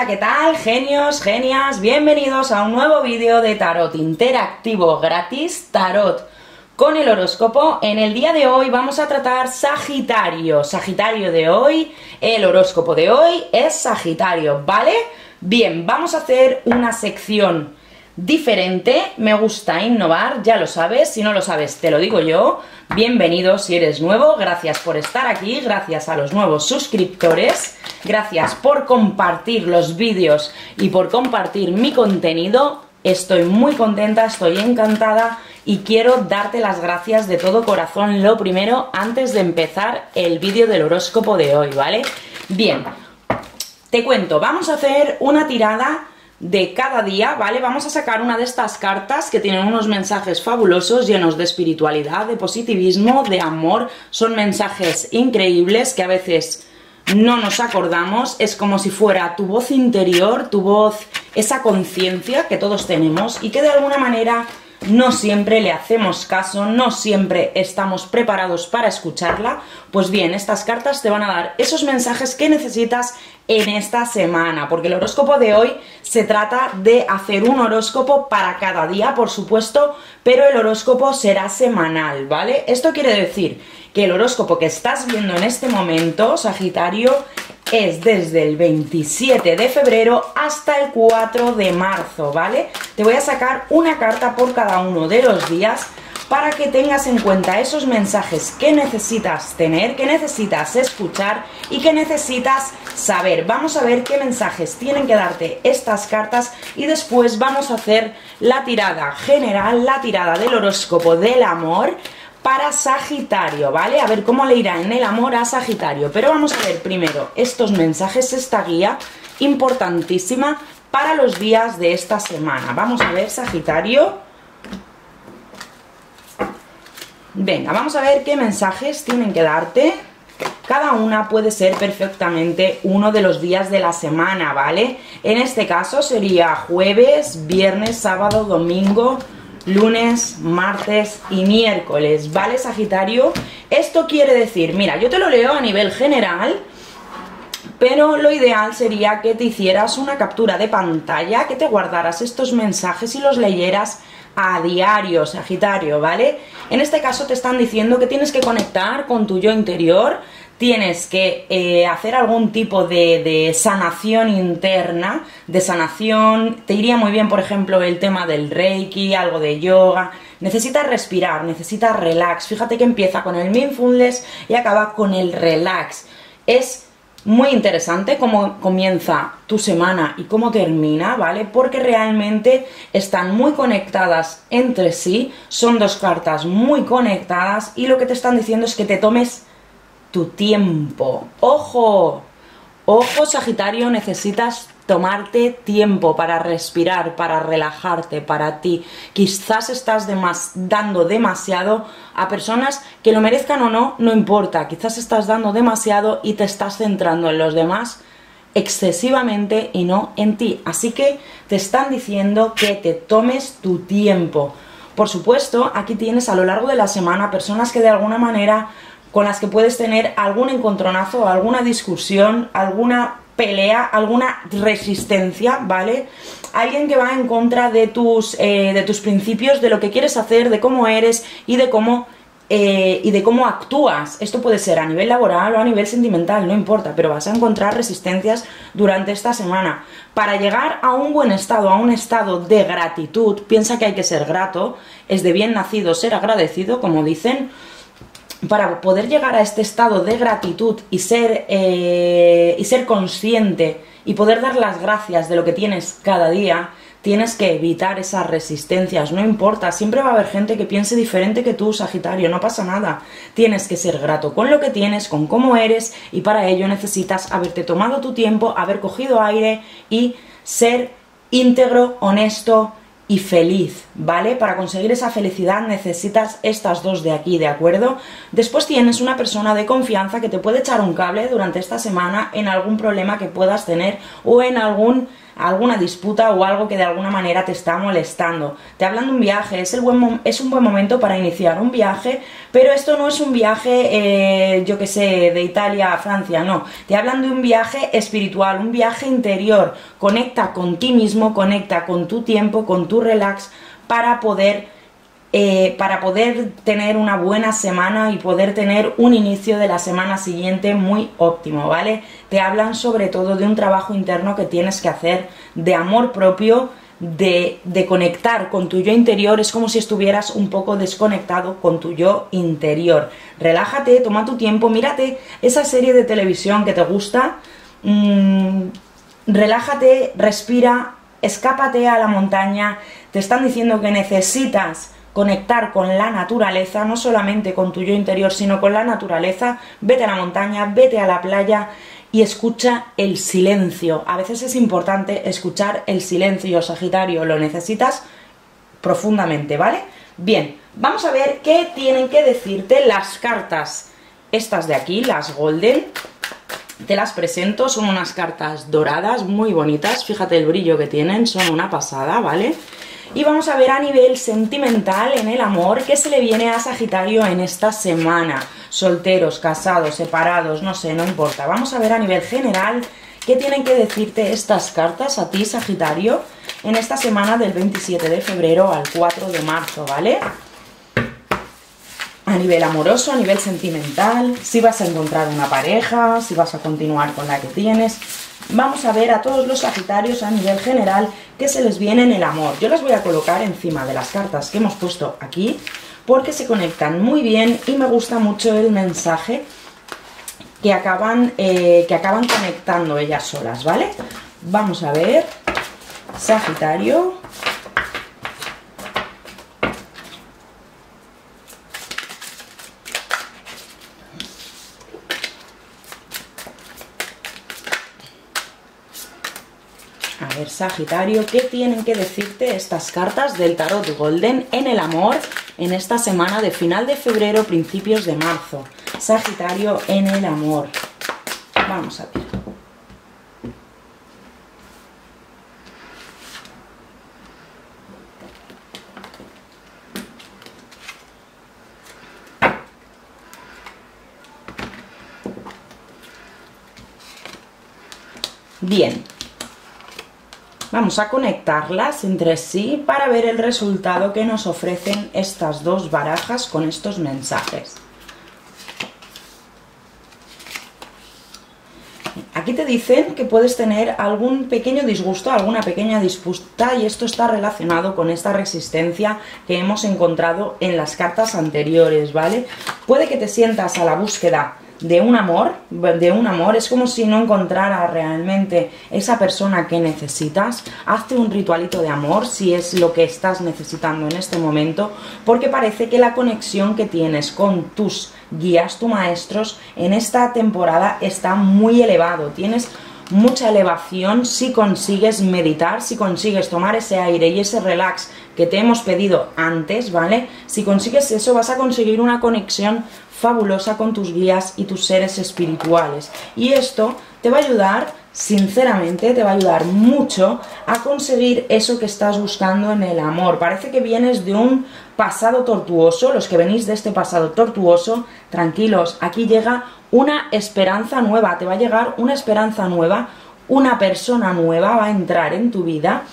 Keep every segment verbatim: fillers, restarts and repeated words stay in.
Hola, ¿qué tal? Genios, genias, bienvenidos a un nuevo vídeo de tarot interactivo gratis, tarot con el horóscopo. En el día de hoy vamos a tratar Sagitario, Sagitario de hoy, el horóscopo de hoy es Sagitario, ¿vale? Bien, vamos a hacer una sección diferente, me gusta innovar, ya lo sabes, si no lo sabes te lo digo yo. Bienvenido si eres nuevo, gracias por estar aquí, gracias a los nuevos suscriptores, gracias por compartir los vídeos y por compartir mi contenido. Estoy muy contenta, estoy encantada y quiero darte las gracias de todo corazón, lo primero, antes de empezar el vídeo del horóscopo de hoy, ¿vale? Bien, te cuento, vamos a hacer una tirada de cada día, ¿vale? Vamos a sacar una de estas cartas que tienen unos mensajes fabulosos, llenos de espiritualidad, de positivismo, de amor. Son mensajes increíbles que a veces no nos acordamos. Es como si fuera tu voz interior, tu voz, esa conciencia que todos tenemos y que de alguna manera no siempre le hacemos caso, no siempre estamos preparados para escucharla. Pues bien, estas cartas te van a dar esos mensajes que necesitas en esta semana, porque el horóscopo de hoy se trata de hacer un horóscopo para cada día, por supuesto, pero el horóscopo será semanal, ¿vale? Esto quiere decir que el horóscopo que estás viendo en este momento, Sagitario, es desde el veintisiete de febrero hasta el cuatro de marzo, ¿vale? Te voy a sacar una carta por cada uno de los días para que tengas en cuenta esos mensajes que necesitas tener, que necesitas escuchar y que necesitas saber. Vamos a ver qué mensajes tienen que darte estas cartas y después vamos a hacer la tirada general, la tirada del horóscopo del amor para Sagitario, ¿vale? A ver cómo le irá en el amor a Sagitario. Pero vamos a ver primero estos mensajes, esta guía importantísima para los días de esta semana. Vamos a ver, Sagitario. Venga, vamos a ver qué mensajes tienen que darte. Cada una puede ser perfectamente uno de los días de la semana, ¿vale? En este caso sería jueves, viernes, sábado, domingo, lunes, martes y miércoles, ¿vale, Sagitario? Esto quiere decir, mira, yo te lo leo a nivel general, pero lo ideal sería que te hicieras una captura de pantalla, que te guardaras estos mensajes y los leyeras a diario, Sagitario, ¿vale? En este caso te están diciendo que tienes que conectar con tu yo interior, tienes que eh, hacer algún tipo de, de sanación interna, de sanación. Te iría muy bien, por ejemplo, el tema del Reiki, algo de yoga. Necesitas respirar, necesitas relax. Fíjate que empieza con el mindfulness y acaba con el relax. Es muy interesante cómo comienza tu semana y cómo termina, ¿vale? Porque realmente están muy conectadas entre sí, son dos cartas muy conectadas y lo que te están diciendo es que te tomes tu tiempo. ¡Ojo! ¡Ojo, Sagitario! Necesitas tomarte tiempo para respirar, para relajarte, para ti. Quizás estás demas- dando demasiado a personas que lo merezcan o no, no importa. Quizás estás dando demasiado y te estás centrando en los demás excesivamente y no en ti. Así que te están diciendo que te tomes tu tiempo. Por supuesto, aquí tienes a lo largo de la semana personas que de alguna manera con las que puedes tener algún encontronazo, alguna discusión, alguna pelea, alguna resistencia, ¿vale? Alguien que va en contra de tus, eh, de tus principios, de lo que quieres hacer, de cómo eres y de cómo, eh, y de cómo actúas. Esto puede ser a nivel laboral o a nivel sentimental, no importa, pero vas a encontrar resistencias durante esta semana. Para llegar a un buen estado, a un estado de gratitud, piensa que hay que ser grato, es de bien nacido ser agradecido, como dicen. Para poder llegar a este estado de gratitud y ser, eh, y ser consciente y poder dar las gracias de lo que tienes cada día, tienes que evitar esas resistencias, no importa, siempre va a haber gente que piense diferente que tú, Sagitario, no pasa nada. Tienes que ser grato con lo que tienes, con cómo eres y para ello necesitas haberte tomado tu tiempo, haber cogido aire y ser íntegro, honesto y feliz, ¿vale? Para conseguir esa felicidad necesitas estas dos de aquí, ¿de acuerdo? Después tienes una persona de confianza que te puede echar un cable durante esta semana en algún problema que puedas tener o en algún alguna disputa o algo que de alguna manera te está molestando. Te hablan de un viaje, es, el buen, es un buen momento para iniciar un viaje, pero esto no es un viaje, eh, yo que sé, de Italia a Francia, no. Te hablan de un viaje espiritual, un viaje interior. Conecta con ti mismo, conecta con tu tiempo, con tu relax, para poder... Eh, para poder tener una buena semana y poder tener un inicio de la semana siguiente muy óptimo, ¿vale? Te hablan sobre todo de un trabajo interno que tienes que hacer, de amor propio, de, de conectar con tu yo interior. Es como si estuvieras un poco desconectado con tu yo interior. Relájate, toma tu tiempo, mírate esa serie de televisión que te gusta, mmm, relájate, respira, escápate a la montaña. Te están diciendo que necesitas conectar con la naturaleza, no solamente con tu yo interior, sino con la naturaleza. Vete a la montaña, vete a la playa y escucha el silencio. A veces es importante escuchar el silencio, Sagitario, lo necesitas profundamente, ¿vale? Bien, vamos a ver qué tienen que decirte las cartas. Estas de aquí, las Golden, te las presento, son unas cartas doradas muy bonitas, fíjate el brillo que tienen, son una pasada, ¿vale? Y vamos a ver a nivel sentimental, en el amor, qué se le viene a Sagitario en esta semana. Solteros, casados, separados, no sé, no importa. Vamos a ver a nivel general qué tienen que decirte estas cartas a ti, Sagitario, en esta semana del veintisiete de febrero al cuatro de marzo, ¿vale? A nivel amoroso, a nivel sentimental, si vas a encontrar una pareja, si vas a continuar con la que tienes. Vamos a ver a todos los Sagitarios a nivel general qué se les viene en el amor. Yo las voy a colocar encima de las cartas que hemos puesto aquí porque se conectan muy bien y me gusta mucho el mensaje que acaban, eh, que acaban conectando ellas solas, ¿vale? Vamos a ver, Sagitario. A ver, Sagitario, ¿qué tienen que decirte estas cartas del Tarot Golden en el amor en esta semana de final de febrero, principios de marzo? Sagitario, en el amor. Vamos a ver. Bien. Vamos a conectarlas entre sí para ver el resultado que nos ofrecen estas dos barajas con estos mensajes. Aquí te dicen que puedes tener algún pequeño disgusto, alguna pequeña disputa, y esto está relacionado con esta resistencia que hemos encontrado en las cartas anteriores, ¿vale? Puede que te sientas a la búsqueda de un amor, de un amor, es como si no encontraras realmente esa persona que necesitas. Hazte un ritualito de amor si es lo que estás necesitando en este momento, porque parece que la conexión que tienes con tus guías, tus maestros, en esta temporada está muy elevado. Tienes mucha elevación si consigues meditar, si consigues tomar ese aire y ese relax que te hemos pedido antes, ¿vale? Si consigues eso, vas a conseguir una conexión fabulosa con tus guías y tus seres espirituales, y esto te va a ayudar, sinceramente te va a ayudar mucho a conseguir eso que estás buscando en el amor. Parece que vienes de un pasado tortuoso. Los que venís de este pasado tortuoso, tranquilos, aquí llega una esperanza nueva, te va a llegar una esperanza nueva, una persona nueva va a entrar en tu vida,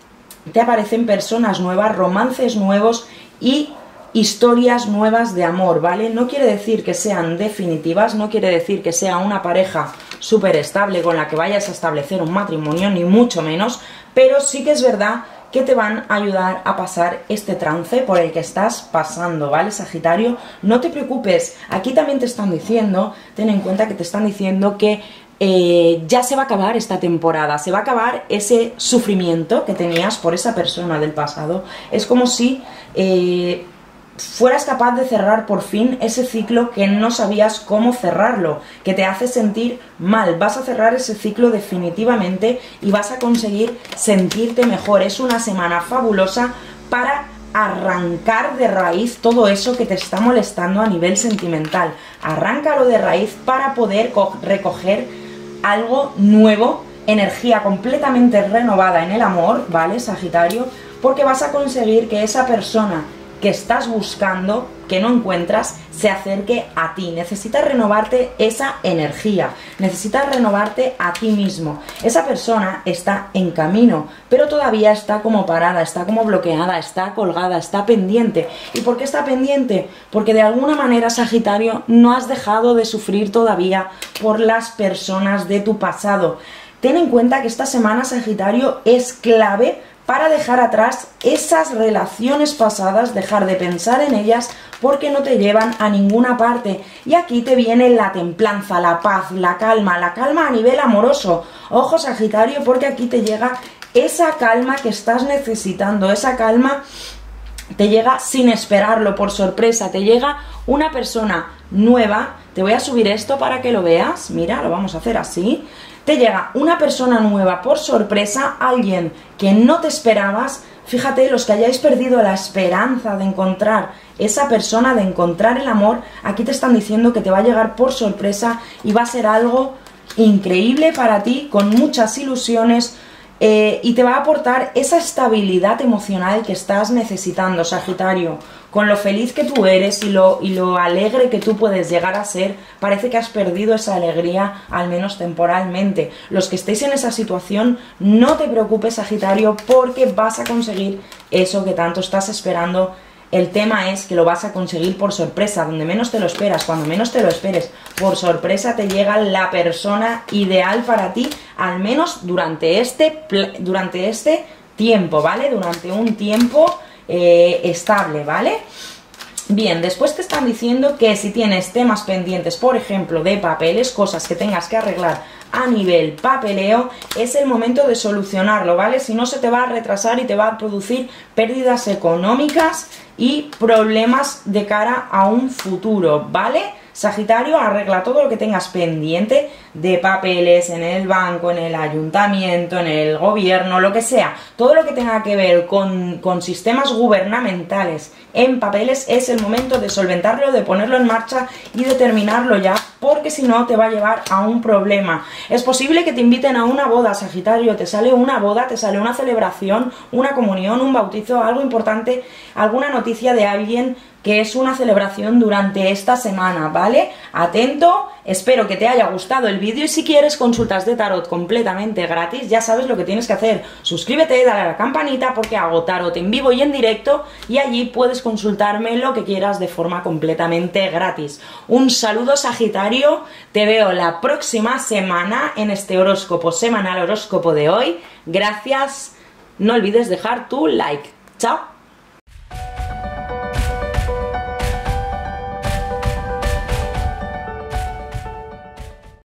te aparecen personas nuevas, romances nuevos y historias nuevas de amor, ¿vale? No quiere decir que sean definitivas, no quiere decir que sea una pareja súper estable con la que vayas a establecer un matrimonio, ni mucho menos, pero sí que es verdad que te van a ayudar a pasar este trance por el que estás pasando, ¿vale, Sagitario? No te preocupes, aquí también te están diciendo, ten en cuenta que te están diciendo que eh, ya se va a acabar esta temporada, se va a acabar ese sufrimiento que tenías por esa persona del pasado. Es como si Eh, fueras capaz de cerrar por fin ese ciclo que no sabías cómo cerrarlo, que te hace sentir mal. Vas a cerrar ese ciclo definitivamente y vas a conseguir sentirte mejor. Es una semana fabulosa para arrancar de raíz todo eso que te está molestando a nivel sentimental. Arráncalo de raíz para poder recoger algo nuevo energía completamente renovada en el amor, ¿vale, Sagitario? Porque vas a conseguir que esa persona que estás buscando, que no encuentras, se acerque a ti. Necesitas renovarte esa energía, necesitas renovarte a ti mismo. Esa persona está en camino, pero todavía está como parada, está como bloqueada, está colgada, está pendiente. ¿Y por qué está pendiente? Porque de alguna manera, Sagitario, no has dejado de sufrir todavía por las personas de tu pasado. Ten en cuenta que esta semana, Sagitario, es clave para dejar atrás esas relaciones pasadas, dejar de pensar en ellas porque no te llevan a ninguna parte. Y aquí te viene la templanza, la paz, la calma, la calma a nivel amoroso. Ojo, Sagitario, porque aquí te llega esa calma que estás necesitando, esa calma te llega sin esperarlo, por sorpresa, te llega una persona nueva. Te voy a subir esto para que lo veas, mira, lo vamos a hacer así. Te llega una persona nueva por sorpresa, alguien que no te esperabas. Fíjate, los que hayáis perdido la esperanza de encontrar esa persona, de encontrar el amor, aquí te están diciendo que te va a llegar por sorpresa y va a ser algo increíble para ti, con muchas ilusiones, eh, y te va a aportar esa estabilidad emocional que estás necesitando, Sagitario. Con lo feliz que tú eres y lo, y lo alegre que tú puedes llegar a ser, parece que has perdido esa alegría, al menos temporalmente. Los que estéis en esa situación, no te preocupes, Sagitario, porque vas a conseguir eso que tanto estás esperando. El tema es que lo vas a conseguir por sorpresa, donde menos te lo esperas, cuando menos te lo esperes. Por sorpresa te llega la persona ideal para ti, al menos durante este, durante este tiempo, ¿vale? Durante un tiempo Eh, estable, ¿vale? Bien, después te están diciendo que si tienes temas pendientes, por ejemplo, de papeles, cosas que tengas que arreglar a nivel papeleo, es el momento de solucionarlo, ¿vale? Si no, se te va a retrasar y te va a producir pérdidas económicas y problemas de cara a un futuro, ¿vale? Sagitario, arregla todo lo que tengas pendiente de papeles en el banco, en el ayuntamiento, en el gobierno, lo que sea. Todo lo que tenga que ver con, con sistemas gubernamentales en papeles, es el momento de solventarlo, de ponerlo en marcha y de terminarlo ya, porque si no te va a llevar a un problema. Es posible que te inviten a una boda, Sagitario, te sale una boda, te sale una celebración, una comunión, un bautizo, algo importante, alguna noticia de alguien que es una celebración durante esta semana, ¿vale? Atento, espero que te haya gustado el vídeo y si quieres consultas de tarot completamente gratis, ya sabes lo que tienes que hacer. Suscríbete, dale a la campanita porque hago tarot en vivo y en directo y allí puedes consultarme lo que quieras de forma completamente gratis. Un saludo, Sagitario, te veo la próxima semana en este horóscopo semanal, horóscopo de hoy. Gracias, no olvides dejar tu like. Chao.